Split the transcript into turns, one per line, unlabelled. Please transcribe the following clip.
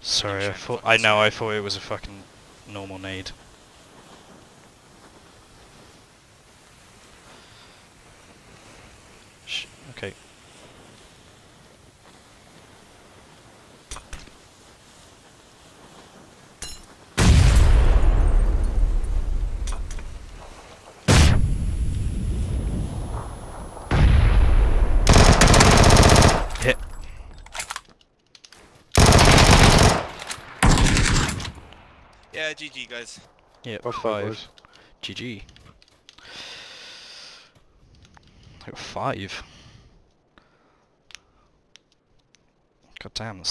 Sorry, I thought it was a fucking normal nade. Okay. Hit.
Yeah, GG guys.
Yeah,
Well,
5. GG. I got 5. God damn, that's